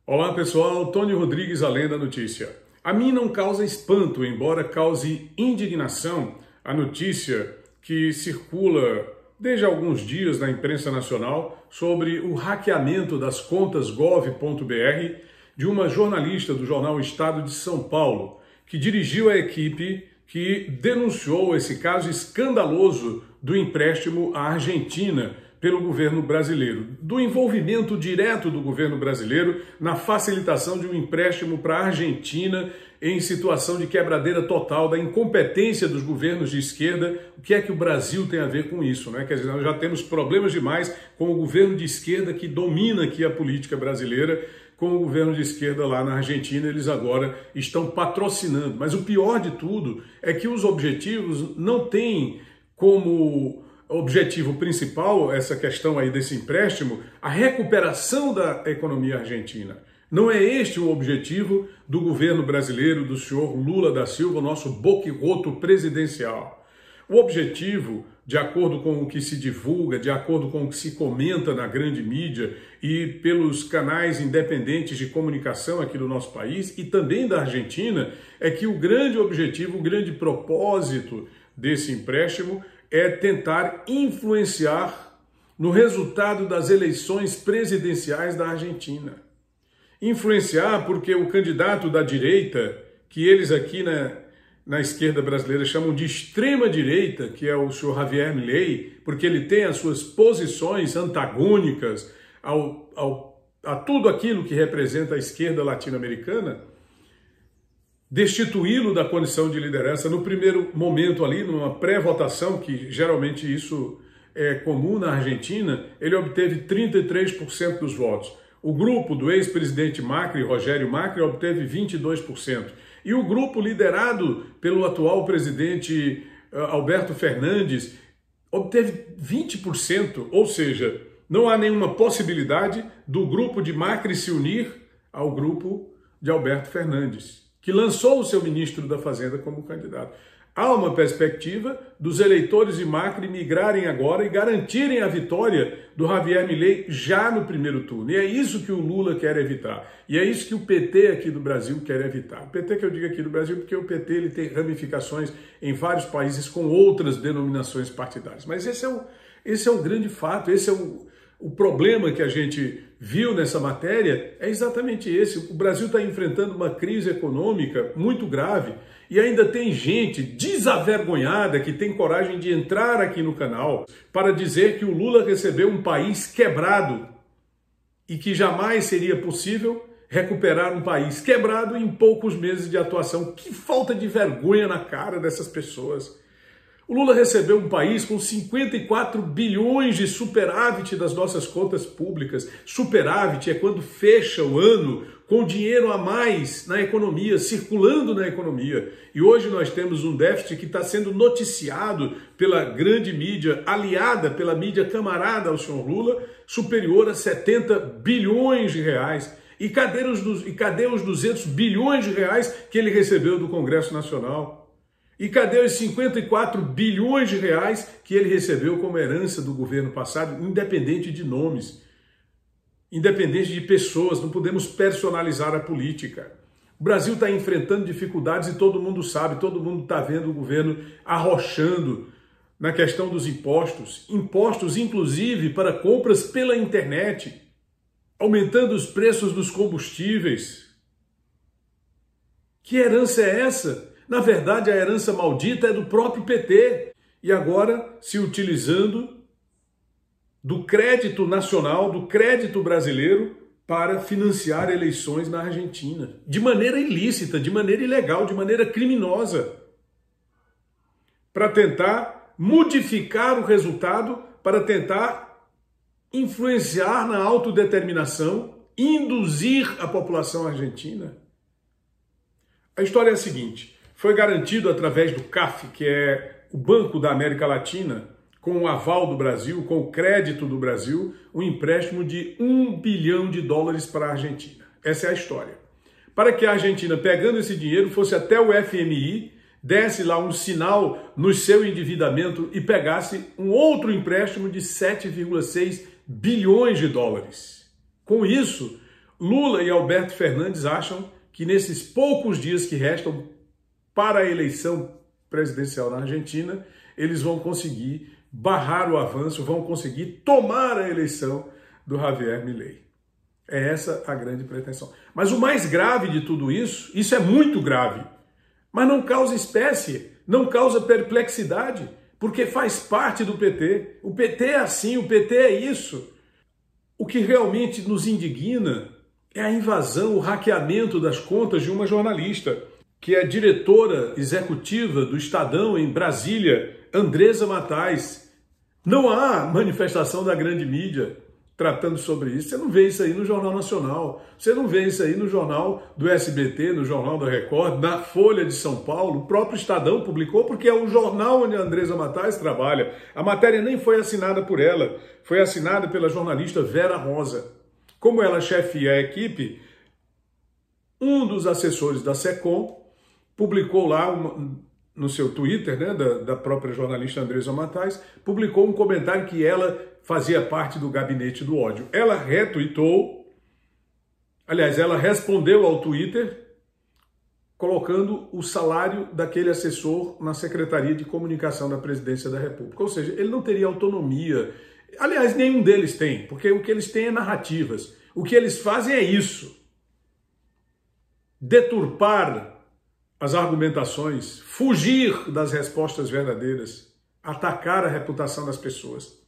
Olá pessoal, Tony Rodrigues, Além da Notícia. A mim não causa espanto, embora cause indignação, a notícia que circula desde alguns dias na imprensa nacional sobre o hackeamento das contas gov.br de uma jornalista do jornal Estado de São Paulo, que dirigiu a equipe que denunciou esse caso escandaloso do empréstimo à Argentina pelo governo brasileiro, do envolvimento direto do governo brasileiro na facilitação de um empréstimo para a Argentina em situação de quebradeira total, da incompetência dos governos de esquerda. O que é que o Brasil tem a ver com isso, né? Quer dizer, nós já temos problemas demais com o governo de esquerda que domina aqui a política brasileira, com o governo de esquerda lá na Argentina, eles agora estão patrocinando. Mas o pior de tudo é que os objetivos não têm como objetivo principal, essa questão aí desse empréstimo, a recuperação da economia argentina. Não é este o objetivo do governo brasileiro, do senhor Lula da Silva, nosso boquiroto presidencial. O objetivo, de acordo com o que se divulga, de acordo com o que se comenta na grande mídia e pelos canais independentes de comunicação aqui do nosso país e também da Argentina, é que o grande objetivo, o grande propósito desse empréstimo é tentar influenciar no resultado das eleições presidenciais da Argentina. Influenciar porque o candidato da direita, que eles aqui na esquerda brasileira chamam de extrema-direita, que é o senhor Javier Milei, porque ele tem as suas posições antagônicas a tudo aquilo que representa a esquerda latino-americana, destituí-lo da condição de liderança no primeiro momento ali, numa pré-votação, que geralmente isso é comum na Argentina, ele obteve 33% dos votos. O grupo do ex-presidente Macri, Rogério Macri, obteve 22%. E o grupo liderado pelo atual presidente Alberto Fernandes obteve 20%, ou seja, não há nenhuma possibilidade do grupo de Macri se unir ao grupo de Alberto Fernandes, que lançou o seu ministro da Fazenda como candidato. Há uma perspectiva dos eleitores de Macri migrarem agora e garantirem a vitória do Javier Milei já no primeiro turno. E é isso que o Lula quer evitar. E é isso que o PT aqui do Brasil quer evitar. O PT que eu digo aqui do Brasil porque o PT ele tem ramificações em vários países com outras denominações partidárias. Mas esse é o grande fato, esse é o problema que a gente viu nessa matéria, é exatamente esse. O Brasil está enfrentando uma crise econômica muito grave e ainda tem gente desavergonhada que tem coragem de entrar aqui no canal para dizer que o Lula recebeu um país quebrado e que jamais seria possível recuperar um país quebrado em poucos meses de atuação. Que falta de vergonha na cara dessas pessoas. O Lula recebeu um país com 54 bilhões de superávit das nossas contas públicas. Superávit é quando fecha o ano com dinheiro a mais na economia, circulando na economia. E hoje nós temos um déficit que está sendo noticiado pela grande mídia, aliada pela mídia camarada ao senhor Lula, superior a 70 bilhões de reais. E cadê os 200 bilhões de reais que ele recebeu do Congresso Nacional? E cadê os 54 bilhões de reais que ele recebeu como herança do governo passado, independente de nomes, independente de pessoas? Não podemos personalizar a política. O Brasil está enfrentando dificuldades e todo mundo sabe, todo mundo está vendo o governo arrochando na questão dos impostos, impostos inclusive para compras pela internet, aumentando os preços dos combustíveis. Que herança é essa? Na verdade, a herança maldita é do próprio PT. E agora se utilizando do crédito nacional, do crédito brasileiro, para financiar eleições na Argentina. De maneira ilícita, de maneira ilegal, de maneira criminosa. Para tentar modificar o resultado, para tentar influenciar na autodeterminação, induzir a população argentina. A história é a seguinte. Foi garantido através do CAF, que é o Banco da América Latina, com o aval do Brasil, com o crédito do Brasil, um empréstimo de $1 bilhão para a Argentina. Essa é a história. Para que a Argentina, pegando esse dinheiro, fosse até o FMI, desse lá um sinal no seu endividamento e pegasse um outro empréstimo de $7,6 bilhões. Com isso, Lula e Alberto Fernandes acham que nesses poucos dias que restam para a eleição presidencial na Argentina, eles vão conseguir barrar o avanço, vão conseguir tomar a eleição do Javier Milei. É essa a grande pretensão. Mas o mais grave de tudo isso é muito grave, mas não causa espécie, não causa perplexidade, porque faz parte do PT. O PT é assim, o PT é isso. O que realmente nos indigna é a invasão, o hackeamento das contas de uma jornalista, que é diretora executiva do Estadão em Brasília, Andresa Matais. Não há manifestação da grande mídia tratando sobre isso. Você não vê isso aí no Jornal Nacional, você não vê isso aí no jornal do SBT, no Jornal da Record, na Folha de São Paulo. O próprio Estadão publicou, porque é o jornal onde a Andresa Matais trabalha. A matéria nem foi assinada por ela, foi assinada pela jornalista Vera Rosa. Como ela chefia a equipe, um dos assessores da SECOM publicou lá no seu Twitter, né, da própria jornalista Andresa Matais, publicou um comentário que ela fazia parte do gabinete do ódio. Ela retweetou, aliás, ela respondeu ao Twitter colocando o salário daquele assessor na Secretaria de Comunicação da Presidência da República. Ou seja, ele não teria autonomia. Aliás, nenhum deles tem, porque o que eles têm é narrativas. O que eles fazem é isso: deturpar as argumentações, fugir das respostas verdadeiras, atacar a reputação das pessoas.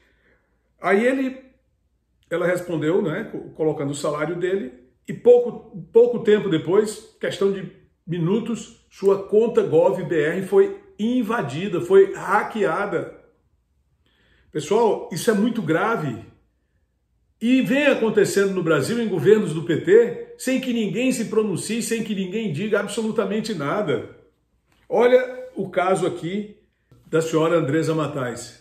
Aí ela respondeu, né, colocando o salário dele, e pouco tempo depois, questão de minutos, sua conta GovBR foi invadida, foi hackeada. Pessoal, isso é muito grave. E vem acontecendo no Brasil, em governos do PT, sem que ninguém se pronuncie, sem que ninguém diga absolutamente nada. Olha o caso aqui da senhora Andresa Matais.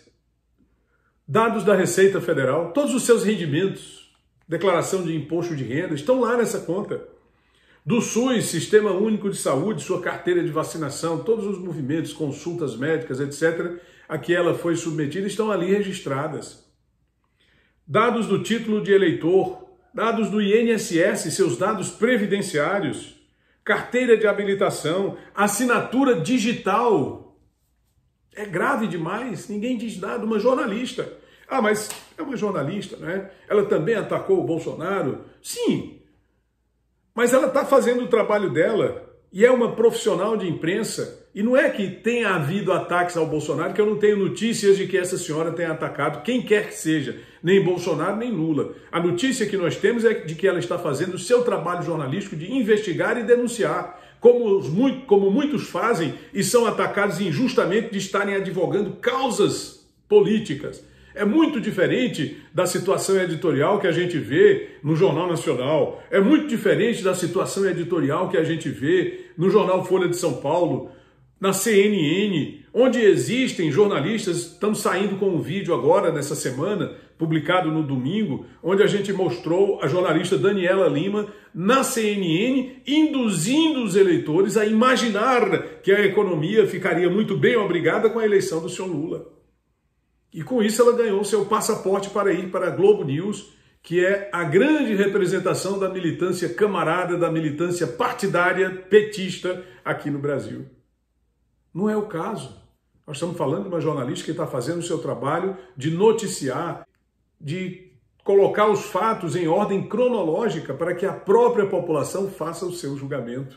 Dados da Receita Federal, todos os seus rendimentos, declaração de imposto de renda, estão lá nessa conta. Do SUS, Sistema Único de Saúde, sua carteira de vacinação, todos os movimentos, consultas médicas, etc., a que ela foi submetida, estão ali registradas. Dados do título de eleitor, dados do INSS, seus dados previdenciários, carteira de habilitação, assinatura digital. É grave demais, ninguém diz nada. Uma jornalista. Ah, mas é uma jornalista, né? Ela também atacou o Bolsonaro? Sim, mas ela está fazendo o trabalho dela e é uma profissional de imprensa. E não é que tenha havido ataques ao Bolsonaro, que eu não tenho notícias de que essa senhora tenha atacado quem quer que seja, nem Bolsonaro, nem Lula. A notícia que nós temos é de que ela está fazendo o seu trabalho jornalístico de investigar e denunciar, como muitos fazem e são atacados injustamente de estarem advogando causas políticas. É muito diferente da situação editorial que a gente vê no Jornal Nacional, é muito diferente da situação editorial que a gente vê no Jornal Folha de São Paulo, na CNN, onde existem jornalistas, estamos saindo com um vídeo agora, nessa semana, publicado no domingo, onde a gente mostrou a jornalista Daniela Lima na CNN, induzindo os eleitores a imaginar que a economia ficaria muito bem obrigada com a eleição do senhor Lula. E com isso ela ganhou seu passaporte para ir para a Globo News, que é a grande representação da militância camarada, da militância partidária petista aqui no Brasil. Não é o caso. Nós estamos falando de uma jornalista que está fazendo o seu trabalho de noticiar, de colocar os fatos em ordem cronológica para que a própria população faça o seu julgamento.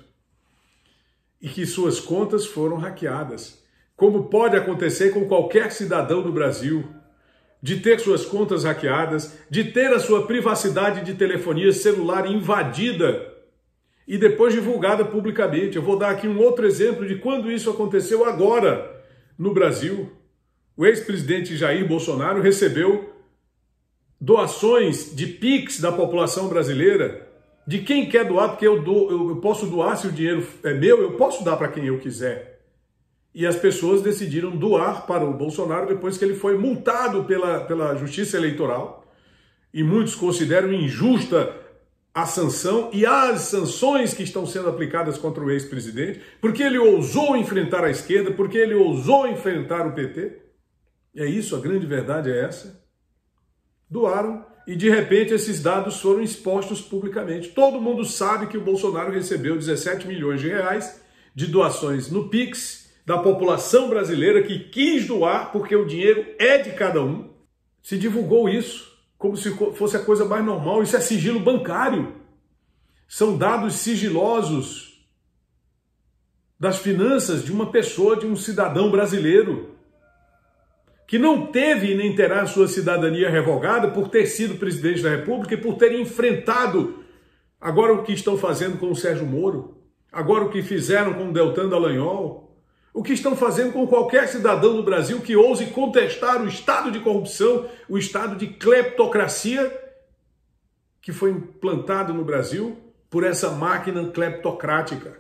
E que suas contas foram hackeadas. Como pode acontecer com qualquer cidadão do Brasil, de ter suas contas hackeadas, de ter a sua privacidade de telefonia celular invadida e depois divulgada publicamente. Eu vou dar aqui um outro exemplo de quando isso aconteceu agora no Brasil. O ex-presidente Jair Bolsonaro recebeu doações de Pix da população brasileira, de quem quer doar, porque eu posso doar, se o dinheiro é meu, eu posso dar para quem eu quiser. E as pessoas decidiram doar para o Bolsonaro depois que ele foi multado pela Justiça Eleitoral. E muitos consideram injusta a sanção e as sanções que estão sendo aplicadas contra o ex-presidente, porque ele ousou enfrentar a esquerda, porque ele ousou enfrentar o PT. É isso, a grande verdade é essa. Doaram e de repente esses dados foram expostos publicamente. Todo mundo sabe que o Bolsonaro recebeu 17 milhões de reais de doações no Pix da população brasileira que quis doar porque o dinheiro é de cada um. Se divulgou isso como se fosse a coisa mais normal. Isso é sigilo bancário. São dados sigilosos das finanças de uma pessoa, de um cidadão brasileiro, que não teve e nem terá sua cidadania revogada por ter sido presidente da República e por ter enfrentado agora o que estão fazendo com o Sérgio Moro, agora o que fizeram com o Deltan Dallagnol, o que estão fazendo com qualquer cidadão do Brasil que ouse contestar o estado de corrupção, o estado de cleptocracia que foi implantado no Brasil por essa máquina cleptocrática.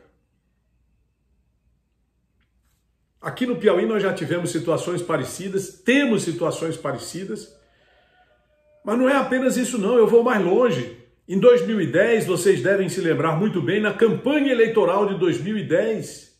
Aqui no Piauí nós já tivemos situações parecidas, temos situações parecidas, mas não é apenas isso não, eu vou mais longe. Em 2010, vocês devem se lembrar muito bem, na campanha eleitoral de 2010,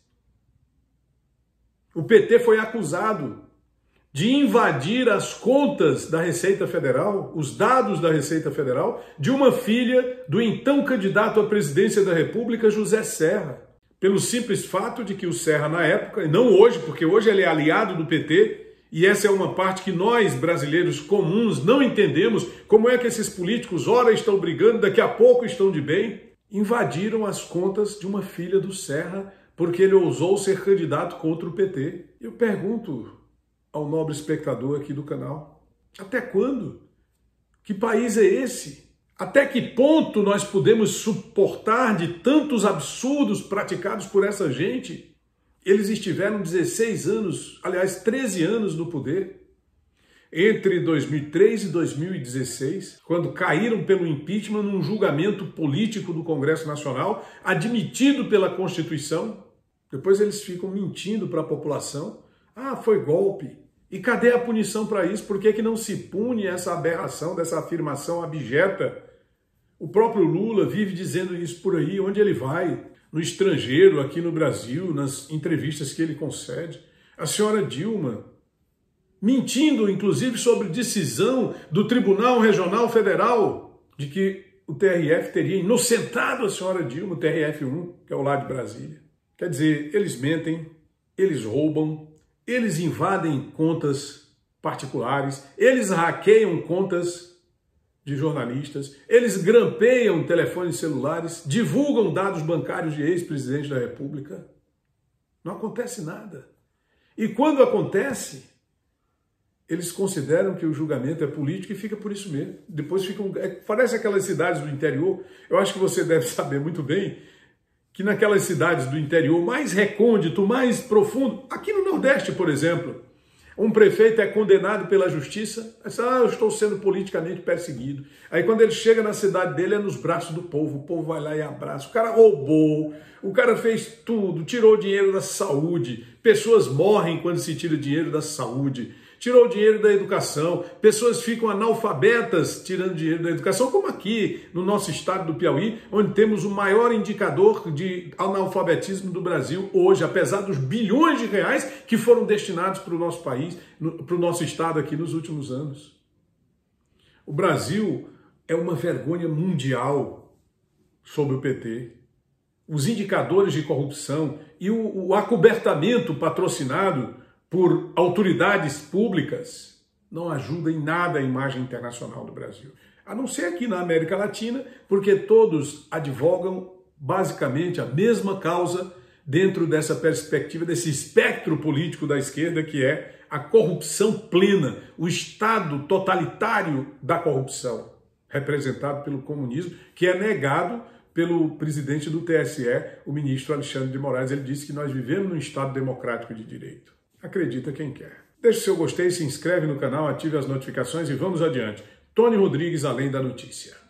o PT foi acusado de invadir as contas da Receita Federal, os dados da Receita Federal, de uma filha do então candidato à presidência da República, José Serra. Pelo simples fato de que o Serra, na época, e não hoje, porque hoje ele é aliado do PT, e essa é uma parte que nós, brasileiros comuns, não entendemos, como é que esses políticos, ora estão brigando, daqui a pouco estão de bem, invadiram as contas de uma filha do Serra, porque ele ousou ser candidato contra o PT. Eu pergunto ao nobre espectador aqui do canal, até quando? Que país é esse? Até que ponto nós podemos suportar de tantos absurdos praticados por essa gente? Eles estiveram 16 anos, aliás, 13 anos no poder. Entre 2003 e 2016, quando caíram pelo impeachment num julgamento político do Congresso Nacional, admitido pela Constituição. Depois eles ficam mentindo para a população. Ah, foi golpe. E cadê a punição para isso? Por que não se pune essa aberração, dessa afirmação abjeta? O próprio Lula vive dizendo isso por aí, onde ele vai, no estrangeiro, aqui no Brasil, nas entrevistas que ele concede. A senhora Dilma, mentindo, inclusive, sobre decisão do Tribunal Regional Federal, de que o TRF teria inocentado a senhora Dilma, o TRF-1, que é o lá de Brasília. Quer dizer, eles mentem, eles roubam, eles invadem contas particulares, eles hackeiam contas de jornalistas, eles grampeiam telefones celulares, divulgam dados bancários de ex-presidente da República. Não acontece nada. E quando acontece, eles consideram que o julgamento é político e fica por isso mesmo. Depois ficam... Parece aquelas cidades do interior. Eu acho que você deve saber muito bem que naquelas cidades do interior mais recôndito, mais profundo, aqui no Nordeste, por exemplo, um prefeito é condenado pela justiça, diz, eu estou sendo politicamente perseguido. Aí quando ele chega na cidade dele é nos braços do povo, o povo vai lá e abraça. O cara roubou, o cara fez tudo, tirou dinheiro da saúde, pessoas morrem quando se tira dinheiro da saúde, tirou dinheiro da educação, pessoas ficam analfabetas tirando dinheiro da educação, como aqui no nosso estado do Piauí, onde temos o maior indicador de analfabetismo do Brasil hoje, apesar dos bilhões de reais que foram destinados para o nosso país, para o nosso estado aqui nos últimos anos. O Brasil é uma vergonha mundial sobre o PT. Os indicadores de corrupção e o acobertamento patrocinado por autoridades públicas não ajuda em nada a imagem internacional do Brasil. A não ser aqui na América Latina, porque todos advogam basicamente a mesma causa dentro dessa perspectiva, desse espectro político da esquerda, que é a corrupção plena, o estado totalitário da corrupção, representado pelo comunismo, que é negado pelo presidente do TSE, o ministro Alexandre de Moraes. Ele disse que nós vivemos num estado democrático de direito. Acredita quem quer. Deixe seu gostei, se inscreve no canal, ative as notificações e vamos adiante. Tony Rodrigues, Além da Notícia.